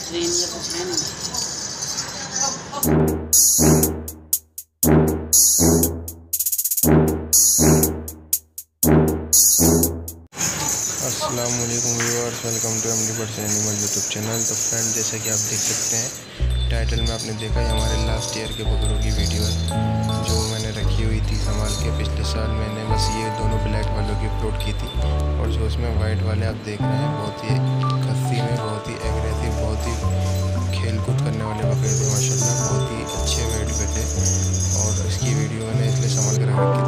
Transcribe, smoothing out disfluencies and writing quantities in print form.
Train का कुछ है नहीं। अस्सलामुअलैकुम viewers, welcome to animal YouTube channel. तो फ्रेंड, जैसा कि आप देख सकते हैं टाइटल में आपने देखा है हमारे लास्ट ईयर के बकरों की वीडियो है जो मैंने रखी हुई थी संभाल के। पिछले साल मैंने बस ये दोनों ब्लैक वालों की अपलोड की थी, और जो उसमें वाइट वाले आप देख रहे हैं बहुत ही खस्सी में, बहुत ही एग्रेसिव, बहुत ही खेल कूद करने वाले बकरे थे माशाल्लाह। बहुत ही अच्छे वेट पे थे, और इसकी वीडियो मैंने इसलिए संभाल कर रखी थी